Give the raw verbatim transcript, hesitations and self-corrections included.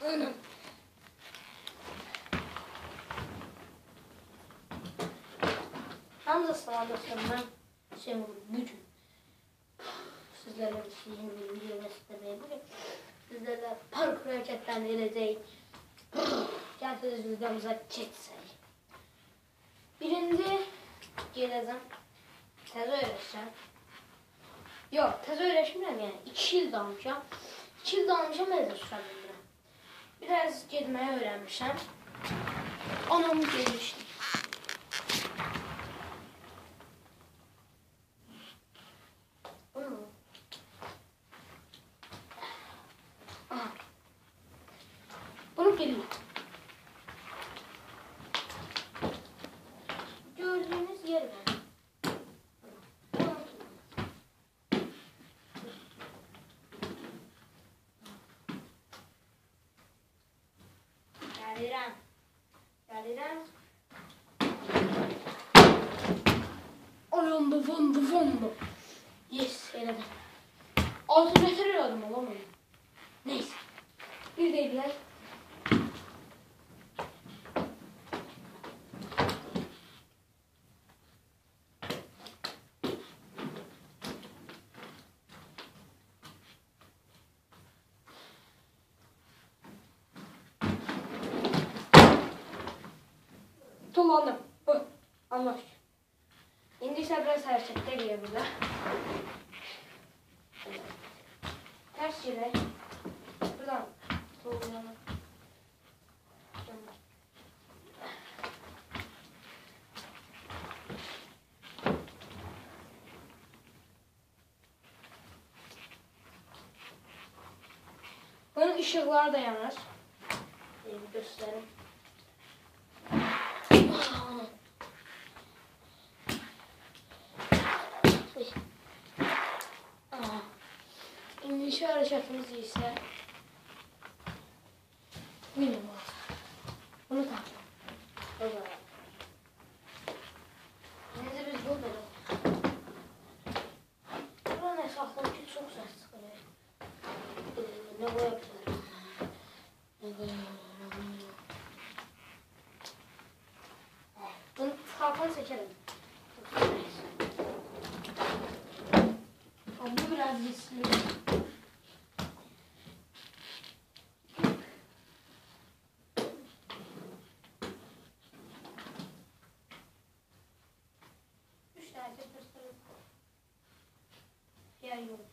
Hamza Sağlık'tan ben şey bugün sizlerle yeni bir video göstermeye bugün sizlerle parkur hareketlerini edeceğiz. Gelseniz videomuza geçsek. Birinci geleceğim. Tez öğreteceğim. Yok tez öğretmiyorum yani. İki yıl dalmışım. İki yıl dalmışım evde susadım. Biraz girmeyi öğrenmişim. Anamı gelmiştim. Bunu geliyor. Gördüğünüz yer var. Gelirim. Gelirim. Ayağımda fondu fondu. Yes, eledim. Altı metre aldım olamam. Neyse. Bir değiller. Dolandım. Oh, anlaş. İndi ise biraz hareketler geliyor burada. Ters yere. Buradan dolanalım. Bunun ışıklar da yanar. Bir göstereyim. İngilizce hareketimiz ise minimum. Bunu takma. O zaman. Neyse biz yol verelim. Buranın esasları ki çok ses çıkıyor. Ne koyabilirim? Ne koyabilirim? Bunu kafanı çekelim. Bu biraz riskli. Üç tane gösterelim. Diğer yolu.